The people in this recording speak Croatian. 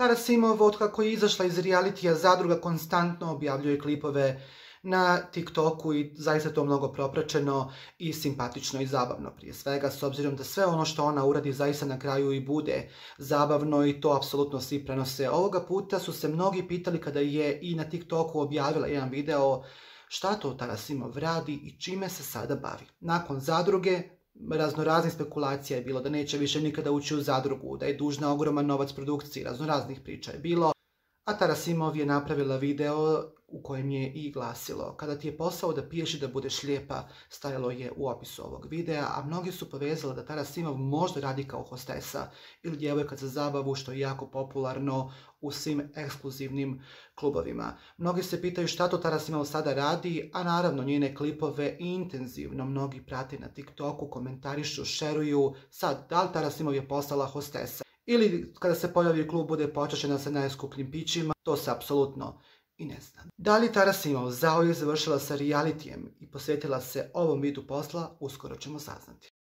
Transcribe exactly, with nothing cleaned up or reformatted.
Tarasimov, otkako je izašla iz realitija Zadruga, konstantno objavljuje klipove na TikToku i zaista to mnogo propraćeno i simpatično i zabavno prije svega, s obzirom da sve ono što ona uradi zaista na kraju i bude zabavno i to apsolutno svi prenose. Ovoga puta su se mnogi pitali kada je i na TikToku objavila jedan video šta to Tarasimov radi i čime se sada bavi. Nakon Zadruge, raznoraznih spekulacija je bilo da neće više nikada ući u Zadrugu, da je dužna ogroman novac produkciji, raznoraznih priča je bilo. A Tarasimov je napravila video u kojem je i glasilo: kada ti je posao da piješ i da budeš lijepa, stajalo je u opisu ovog videa, a mnogi su povezali da Tarasimov možda radi kao hostesa ili djevojka za zabavu, što je jako popularno u svim ekskluzivnim klubovima. Mnogi se pitaju šta to Tarasimov sada radi, a naravno njene klipove intenzivno mnogi prate na TikToku, komentarišu, šeruju. Sad, da li Tarasimov je postala hostesa ili kada se pojavi klub bude počašćena sa najskupljim pićima, to se apsolutno i ne zna. Da li Tarasimov zauvijek završila sa realitijem i posvetila se ovom vidu posla, uskoro ćemo saznati.